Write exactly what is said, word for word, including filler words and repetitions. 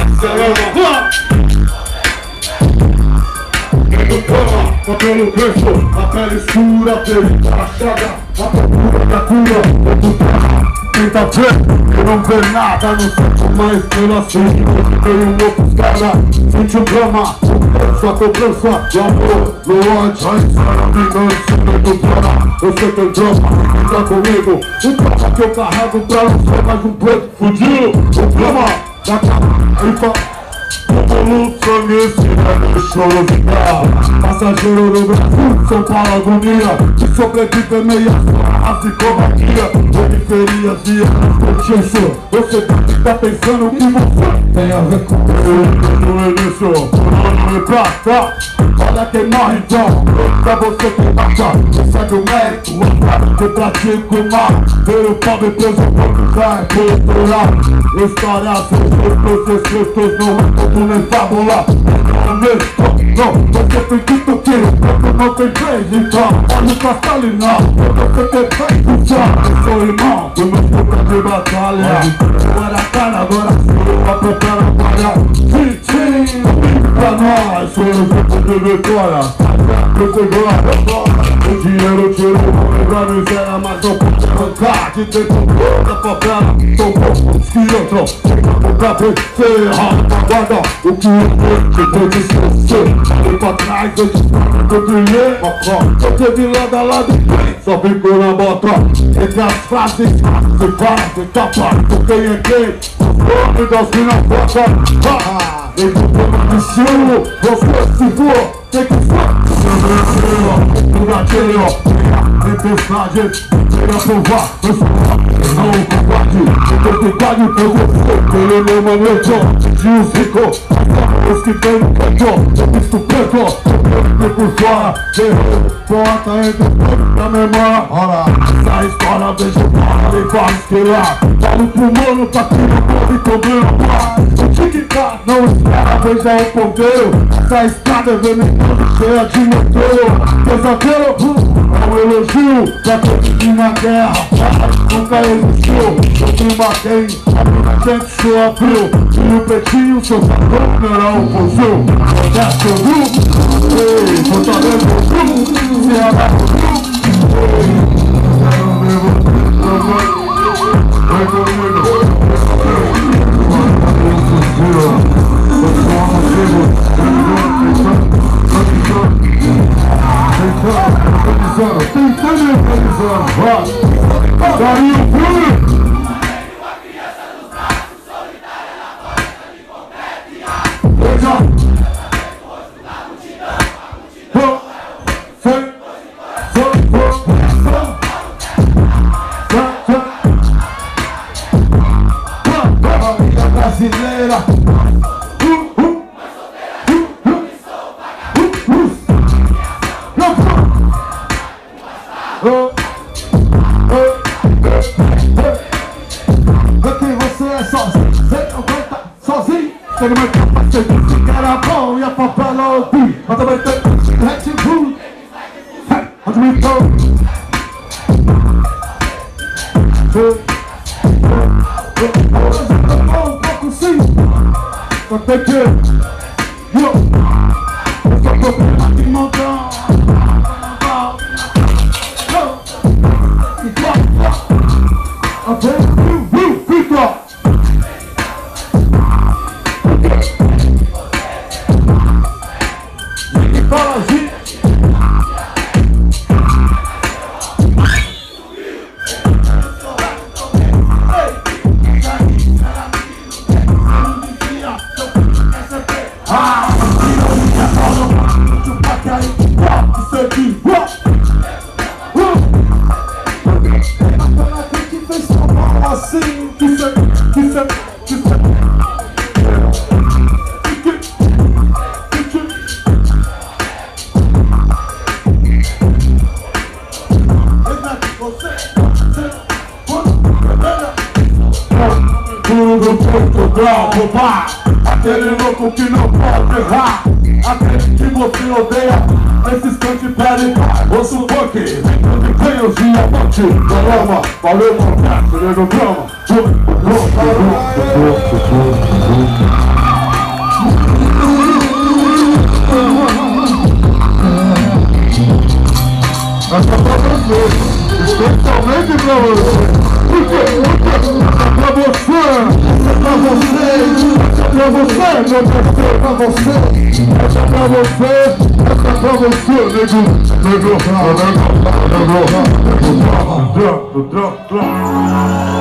Cabelo preto, a pele escura, pele rachada, a procura da cura, é do terra. Tenta ver, eu não vejo nada, não sei como é estrela assim. Tem um outro cara, sente o drama, sua cobrança de amor, no ódio, a história me engana, do drama. Eu sei que é drama, fica comigo, o drama que eu carrego pra não ser mais um preto fudido. O drama da cara, ele fala. Como sangue se deixou ficar. Passageiro do Brasil, São Paulo agonia. De sobreviver meia raça e covardia. Periferias de arrastou. Você tá pensando que você tem a ver com eu. No início, por onde me prata. Olha quem morre então, pra você que mata. Segue o mérito, que pratica o mal. Ver o pobre preso quando cai por outro lado. História sobre os escritos não é como nem fábula. Não mesmo, não, você tem que toquir. Quando não tem vez, então olha pra Stalinal. Você tem vez, puxar. Eu sou irmão do meu puta de batalha. Eu era cara, agora sou a própria batalha. Sim, sim, pra nós, sou o grupo de vitória. O dinheiro tirou o nome da miséria, mas não pode arrancar de dentro da favela. São poucos que entram, ficam pra vencer. Guarda o que eu te tem de esquecer. E pra trás eu disparei que eu brilhei. Eu teve lado a lado, só ficou na bota. Entre as frases, se faz, tapa. Tu quem é quem? O nome das minas bota. Nem do tema de estilo, você se for. Tem que ser no gatilho, tempestade, venha provar, eu sou não o combate, eu tenho quase por você, pelo meu manejo, de os ricos, os que tem no canto, eu visto preto, eu por fora, guerreiro, porta entre todos da memória, ora, essa história vejo para e faz esquilar, falo pro mano, tá aqui no povo e cobrando mais, o tic-tac não espera, veja o ponteiro, essa estrada é venenosa. Cheia de motor, pesadelo, é um elogio pra quem vive na guerra, nunca existiu. Eu te matei, a minha gente só abriu. E o pretinho, seu patrão era um fuzil. Desce o grupo, ei, fortaleza o grupo, se agarra o grupo. Quero ver você, vem comigo. Eu sou um amigo. Tentando e organizando, vai! Daí o filme! Uma criança nos braços, solidária na porta de concreto. Veja! O rosto da multidão, a multidão foi, foi, foi, foi, família brasileira. Aqui você é sozinho, você não vai estar sozinho. Você não vai capacete, esse cara é bom e a favela ouvir. Mas também tem Red Bull, admitou. Um pouco sim, só tem que eu sou problema de montão. Tudo Portugal, roubar. Aquele louco que não pode errar. Aquele que você odeia. Esses que te pedem osso punk. Tem os diamantes. Caramba, valeu, mano. Nego drama. essa pra você, especialmente pra você. Por quê? Por quê? Essa pra você, essa pra você, essa pra você, meu Deus, pra você, essa pra você, essa pra você, nego, nego, nego, nego, nego, nego, nego, nego, nego, nego,